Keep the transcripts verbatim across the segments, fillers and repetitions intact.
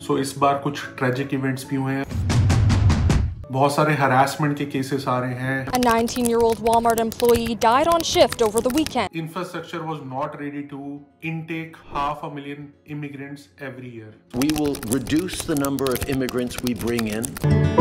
सो इस बार कुछ tragic events भी हुए हैं, बहुत सारे हरासमेंट के केसेस आ रहे हैं। A nineteen-year-old Walmart employee died on shift over the weekend. Infrastructure was not ready to intake half a million immigrants every year. We will reduce the number of immigrants we bring in.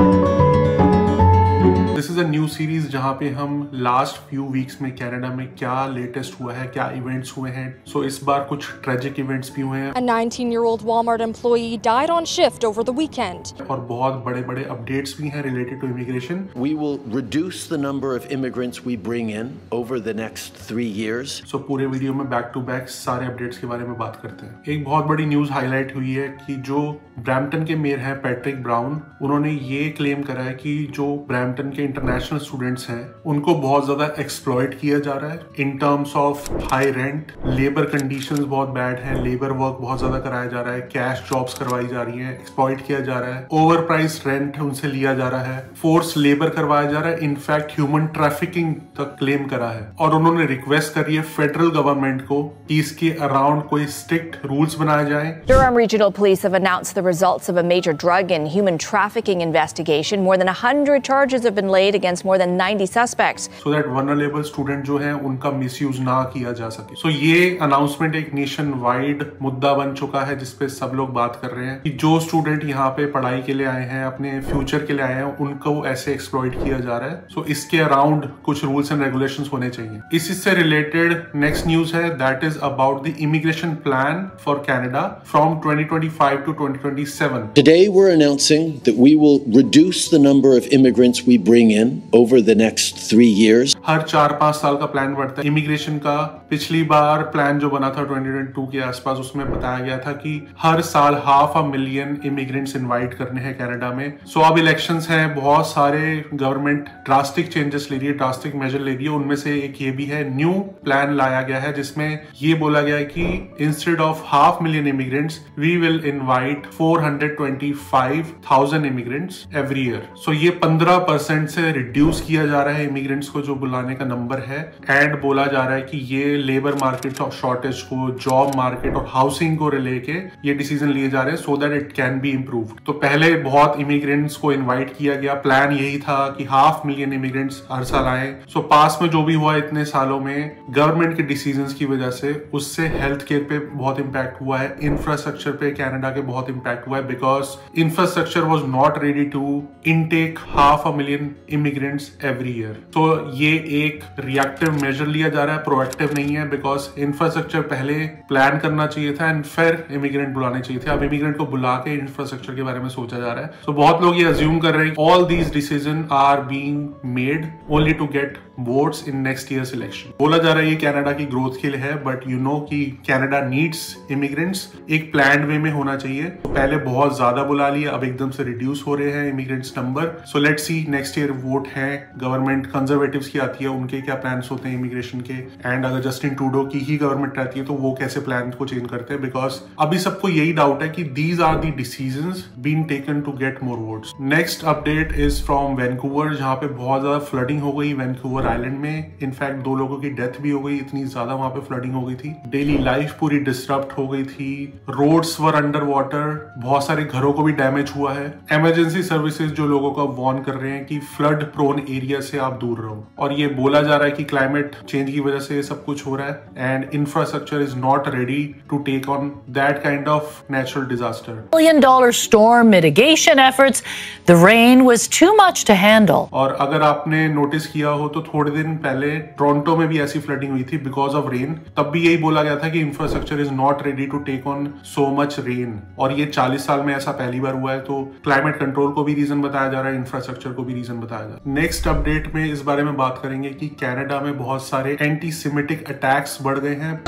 This is a new series जहां पे हम last few weeks में Canada में क्या latest हुआ है, क्या events हुए हैं। सो so, इस बार कुछ ट्रेजिक इवेंट्स भी हुए हैं। A nineteen-year-old Walmart employee died on shift over the weekend. और बहुत बड़े बड़े अपडेट्स भी हैं related to immigration. We will reduce the number of immigrants we bring in over the next three years. So so, पूरे वीडियो में back to back सारे अपडेट्स के बारे में बात करते हैं। एक बहुत बड़ी न्यूज हाईलाइट हुई है कि जो ब्रैम्पटन के मेयर हैं पैट्रिक ब्राउन, उन्होंने ये क्लेम करा है कि जो ब्रैम्पटन के इंटरनेशनल स्टूडेंट्स हैं उनको बहुत ज्यादा एक्सप्लॉइट किया जा रहा है in terms of high rent, labour conditions बहुत बैड हैं, लेबर वर्क बहुत ज्यादा कराया जा रहा है, कैश जॉब्स करवाई जा रही हैं, एक्सप्लॉइट किया जा रहा है, ओवर प्राइस रेंट उनसे लिया जा रहा है, फोर्स लेबर करवाया जा रहा है, इनफैक्ट ह्यूमन ट्रैफिकिंग तक क्लेम करा है। और उन्होंने रिक्वेस्ट करी है फेडरल गवर्नमेंट को कि इसके अराउंड कोई स्ट्रिक्ट रूल्स बनाए जाएं। Durham Regional Police have announced the results of a major drug and human trafficking investigation. More than one hundred charges have been laid against more than ninety suspects. So that vulnerable student जो हैं उनका misuse ना किया जा सके। So ये announcement एक nation wide मुद्दा बन चुका है जिसपे सब लोग बात कर रहे हैं कि जो स्टूडेंट यहाँ पे पढ़ाई के लिए आए हैं, अपने फ्यूचर के लिए आए हैं, उनको ऐसे एक्सप्लॉइट किया जा रहा है। So इसके अराउंड कुछ रूल्स एंड रेगुलेशंस होने चाहिए। इसी से रिलेटेड नेक्स्ट न्यूज है, that is about the immigration plan for Canada from twenty twenty-five to twenty twenty-seven. Today we're announcing that we will reduce the number of immigrants we bring in over the next three years. हर चार पांच साल का plan बढ़ता है immigration का। पिछली बार plan जो बना था twenty twenty-two के आसपास, उसमें बताया गया था कि हर साल half a million immigrants invite करने हैं कनाडा में। सो अब इलेक्शंस हैं, बहुत सारे गवर्नमेंट ड्रास्टिक चेंजेस ले रही है, ड्रास्टिक मेजर ले रही है। उनमें से एक ये भी है, न्यू प्लान लाया गया है जिसमें ये बोला गया है कि instead of half million immigrants we will invite four hundred twenty-five thousand immigrants every year. So ये पंद्रह परसेंट से रिड्यूस किया जा रहा है इमिग्रेंट्स को जो बुलाने का नंबर है। एंड बोला जा रहा है कि ये लेबर मार्केट शॉर्टेज को, जॉब मार्केट और हाउसिंग को लेके ये डिसीजन लिए जा रहे हैं so that it can be improved. तो पहले बहुत इमिग्रेंट्स को इनवाइट किया गया, प्लान यही था कि हाफ मिलियन इमिग्रेंट्स हर साल आए। सो पास में जो भी हुआ इतने सालों में गवर्नमेंट के डिसीजंस की वजह से, उससे हेल्थ केयर पे बहुत इंपैक्ट हुआ है, इंफ्रास्ट्रक्चर पे कनाडा के बहुत इंपैक्ट हुआ है, because infrastructure was not ready to intake half a million immigrants every year. तो ये एक रिएक्टिव मेजर लिया जा रहा है, प्रोएक्टिव नहीं है, बिकॉज इंफ्रास्ट्रक्चर पहले प्लान करना चाहिए था एंड फिर इमिग्रेंट बुलाने चाहिए थे। अब इमिग्रेंट को बुला के इंफ्रास्ट्रक्चर के बारे में सोचा जा रहा है। तो so, बहुत लोग ये अज्यूम कर रहे हैं all these decision are being made only to get votes in next years election. बोला जा रहा है ये कनाडा की ग्रोथ के लिए है, बट यू नो कि कनाडा नीड्स इमिग्रेंट्स, एक प्लान्ड वे में होना चाहिए। तो पहले बहुत ज्यादा बुला लिया, अब एकदम से रिड्यूस हो रहे हैं immigrants number. So let's see next year vote है, गवर्नमेंट कंजर्वेटिव्स की आती है, उनके क्या प्लान्स होते हैं इमिग्रेशन के, एंड अगर जस्टिन ट्रूडो की ही गवर्नमेंट रहती है तो वो कैसे प्लान को चेंज करते हैं। बिकॉज अभी सबको यही डाउट है कि these are the decisions being taken to get more votes. Next update is from Vancouver, जहां पे बहुत ज्यादा फ्लडिंग हो गई वैंकूवर आइलैंड में। इनफैक्ट दो लोगों की डेथ भी हो गई, इतनी ज्यादा वहां पे फ्लडिंग हो गई थी। डेली लाइफ पूरी डिस्टर्ब हो गई थी, रोड्स वर अंडर वाटर, बहुत सारे घरों को भी डैमेज हुआ है। इमरजेंसी सर्विसेज जो लोगों को वार्न कर रहे हैं कि फ्लड प्रोन एरिया से आप दूर रहो। और ये बोला जा रहा है कि क्लाइमेट चेंज की वजह से ये सब कुछ हो रहा है and infrastructure is not ready to take on that kind of natural disaster. Million dollar storm mitigation efforts. The rain was too much to handle. और अगर आपने नोटिस किया हो तो थोड़े दिन पहले टोरंटो में भी ऐसी फ्लडिंग हुई थी बिकॉज ऑफ रेन। तब भी यही बोला गया था कि infrastructure is not ready to take on so much rain. और ये चालीस साल में ऐसा पहली बार हुआ है। तो क्लाइमेट कंट्रोल को भी रीजन बताया जा रहा है, इंफ्रास्ट्रक्चर को भी रीजन बताया जा रहा है। नेक्स्ट अपडेट में इस बारे में बात करेंगे कि कनाडा में बहुत सारे एंटी सेमिटिक अटैक्स बढ़ गए हैं।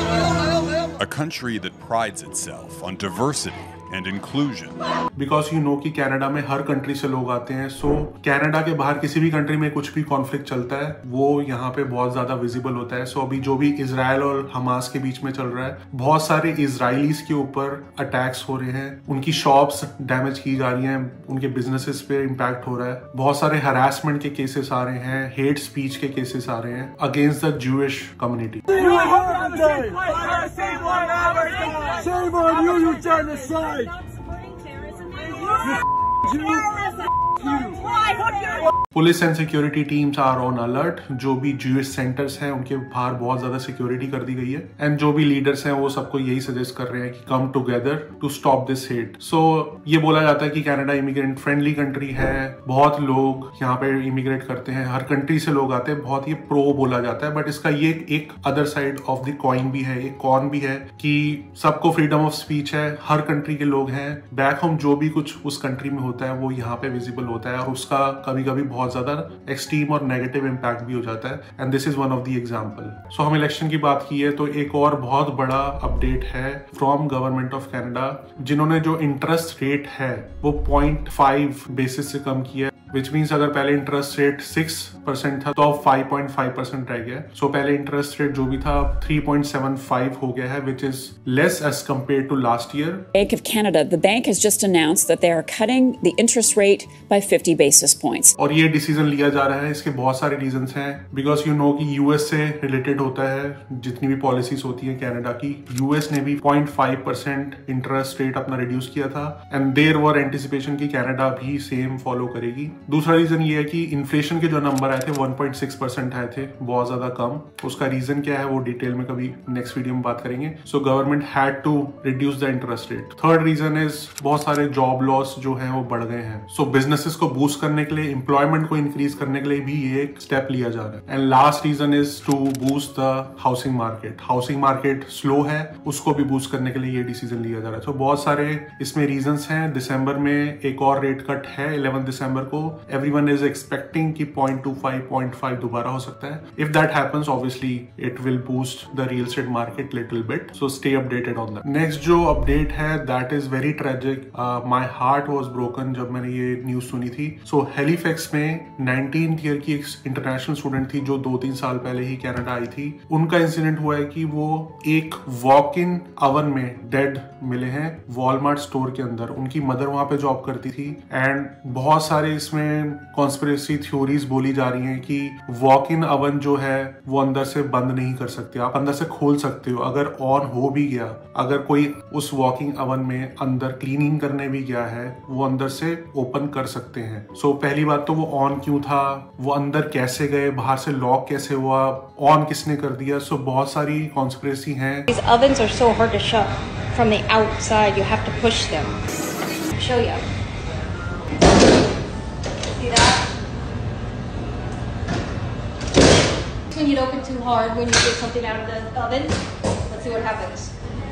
A country that prides itself on diversity and inclusion. Because you know कि कनाडा में हर कंट्री से लोग आते हैं। सो so, कनाडा के बाहर किसी भी कंट्री में कुछ भी कॉन्फ्लिक्ट चलता है वो यहाँ पे बहुत ज्यादा विजिबल होता है। सो so, अभी जो भी इजराइल और हमास के बीच में चल रहा है, बहुत सारे इजराइलीज के ऊपर अटैक्स हो रहे हैं, उनकी शॉप्स डैमेज की जा रही हैं, उनके बिजनेसेस पे इम्पैक्ट हो रहा है, बहुत सारे हरासमेंट के केसेस आ रहे हैं, हेट स्पीच के केसेस आ रहे हैं against the Jewish community. Shame on you, you genocide! Police and security teams are on alert. जो भी जीएस सेंटर्स हैं उनके बाहर बहुत ज्यादा सिक्योरिटी कर दी गई है एंड जो भी लीडर्स हैं वो सबको यही सजेस्ट कर रहे हैं कि come together to stop this hate. सो ये बोला जाता है कि कनाडा इमिग्रेंट फ्रेंडली कंट्री है, बहुत लोग यहाँ पे इमिग्रेट करते हैं, हर कंट्री से लोग आते हैं, बहुत ये प्रो बोला जाता है। बट इसका ये एक other side of the coin भी है, एक कॉन भी है कि सबको फ्रीडम ऑफ स्पीच है, हर कंट्री के लोग हैं, बैक होम जो भी कुछ उस कंट्री में होता है वो यहाँ पे विजिबल होता है और उसका कभी कभी बहुत ज्यादा एक्सट्रीम और नेगेटिव इंपैक्ट भी हो जाता है and this is one of the example. सो हम इलेक्शन की बात की है तो एक और बहुत बड़ा अपडेट है फ्रॉम गवर्नमेंट ऑफ कनाडा, जिन्होंने जो इंटरेस्ट रेट है वो पॉइंट फाइव बेसिस से कम किया है, विच मीन्स अगर पहले इंटरेस्ट रेट सिक्स परसेंट था तो अब फाइव पॉइंट फाइव परसेंट रह गया। सो so, पहले इंटरेस्ट रेट जो भी था थ्री पॉइंट सेवन फाइव हो गया है, which is less as compared to last year. Bank of Canada, the bank has just announced that they are cutting the interest rate by fifty basis points. और ये decision लिया जा रहा है, इसके बहुत सारे रीजंस हैं, बिकॉज यू नो कि यूएस से रिलेटेड होता है जितनी भी पॉलिसीज होती है कनाडा की। यूएस ने भी point five percent interest rate अपना रिड्यूस किया था एंड देयर वर एंटिसिपेशन की कनाडा भी सेम फॉलो करेगी। दूसरा रीजन ये है कि इन्फ्लेशन के जो नंबर आए थे वन पॉइंट सिक्स परसेंट आए थे, बहुत ज्यादा कम। उसका रीजन क्या है वो डिटेल में कभी नेक्स्ट वीडियो में बात करेंगे। So government had to reduce the interest rate. Third reason is बहुत सारे जॉब लॉस जो है वो बढ़ गए हैं। सो बिजनेसेस को बूस्ट करने के लिए, एम्प्लॉयमेंट को इंक्रीज करने के लिए भी ये एक स्टेप लिया जा रहा है। And last reason is to boost the housing market. Housing market slow है, उसको भी बूस्ट करने के लिए ये डिसीजन लिया जा रहा है। तो बहुत सारे इसमें रीजंस हैं। दिसंबर में एक और रेट कट है इलेवन दिसंबर को। एवरीवन इज एक्सपेक्टिंग कि point two five point five दोबारा हो सकता है। If that happens obviously it will boost the real estate market little bit. So stay updated on that. Next जो update है that is very tragic. My heart was broken जब मैंने ये news सुनी थी। सो हैलिफैक्स में nineteenth year की एक इंटरनेशनल स्टूडेंट थी जो दो तीन साल पहले ही कनाडा आई थी। उनका इंसिडेंट हुआ है कि वो एक वॉक इन ओवन में डेड मिले हैं वॉलमार्ट स्टोर के अंदर। उनकी मदर वहां पे जॉब करती थी एंड बहुत सारे इसमें कॉन्स्पिरेसी थ्योरीज बोली जा रही हैं कि वॉक इन ओवन जो है वो अंदर से बंद नहीं कर सकते, आप अंदर से खोल सकते हो। अगर ऑन हो भी गया, अगर कोई उस वॉकिंग ओवन में अंदर क्लीनिंग करने भी गया है, वो अंदर से ओपन कर सकते हैं। सो so, पहली बात तो वो ऑन क्यों था, वो अंदर कैसे गए, बाहर से लॉक कैसे हुआ, ऑन किसने कर दिया। सो so, बहुत सारी कॉन्स्पिरेसी हैं। These ovens are so hard to shut from the outside. You have to push them. I'll show you. See that? When you open too hard, when you get something out of the oven, let's see what happens.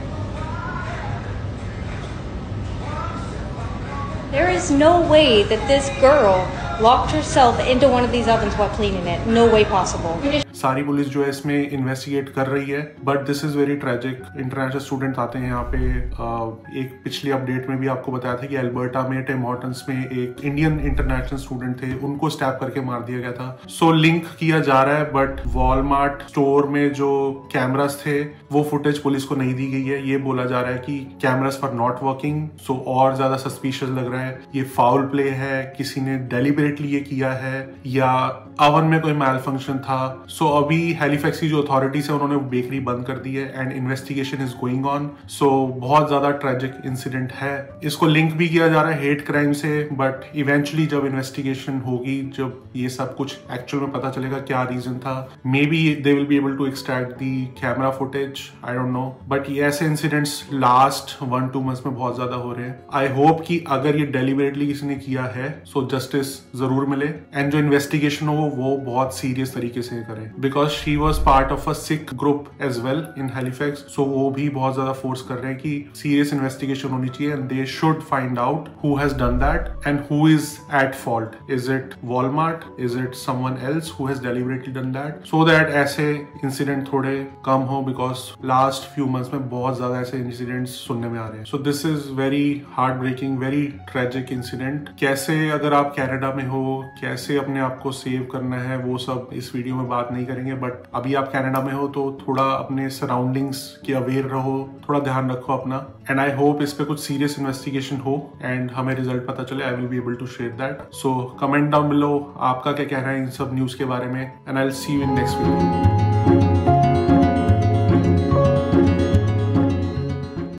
There is no way that this girl locked herself into one of these ovens while cleaning it. No way possible. सारी police जो है इसमें investigate कर रही है, but this is very tragic. International student आते हैं यहाँ पे। एक पिछली अपडेट में भी आपको बताया था कि अल्बर्टा में टिम हॉर्टन्स में एक इंडियन इंटरनेशनल स्टूडेंट थे, उनको स्टैप करके मार दिया गया था। सो so, लिंक किया जा रहा है, बट वॉलमार्ट स्टोर में जो कैमरास थे वो फुटेज पुलिस को नहीं दी गई है। ये बोला जा रहा है कि cameras for not working. So और ज्यादा सस्पिशियस लग रहा है ये फाउल प्ले है, किसी ने डेलिबरेटली ये किया है या ओवन में कोई मैल फंक्शन था। सो so, अभी हैलिफैक्स की जो अथॉरिटीज है उन्होंने बेकरी बंद कर दी है and investigation is going on. So बहुत ज्यादा ट्रेजिक इंसिडेंट है। इसको लिंक भी किया जा रहा है हेट क्राइम से, बट इवेंचुअली जब इन्वेस्टिगेशन होगी, जब ये सब कुछ एक्चुअल में पता चलेगा क्या रीजन था, maybe they will be able to extract the camera footage, I don't know. But ये ऐसे incidents last one two months में बहुत ज्यादा हो रहे हैं। आई होप कि अगर ये डेलिबरेटली किसी ने किया है सो जस्टिस जरूर मिले एंड जो इन्वेस्टिगेशन हो वो बहुत सीरियस तरीके से करें, because she was part of a Sikh group as well in Halifax. So वो भी बहुत ज्यादा फोर्स कर रहे हैं कि सीरियस इन्वेस्टिगेशन होनी चाहिए and they should find out who has done that and who is at fault. Is it Walmart, is it someone else who has deliberately done that, so that ऐसे incident थोड़े कम हो, because last few months में बहुत ज्यादा ऐसे incidents सुनने में आ रहे हैं। So this is very heart breaking, very tragic incident. कैसे अगर आप कनाडा में हो, कैसे अपने आप को सेव करना है, वो सब इस वीडियो में बात नहीं करेंगे। बट अभी आप कनाडा में हो तो थोड़ा अपने सराउंडिंग्स के अवेयर रहो, थोड़ा ध्यान रखो अपना। एंड आई होप इस पे कुछ सीरियस इन्वेस्टिगेशन हो एंड हमें रिजल्ट पता चले। I will be able to share that. So comment down below आपका क्या कहना है इन सब न्यूज के बारे में and I will see you in next video.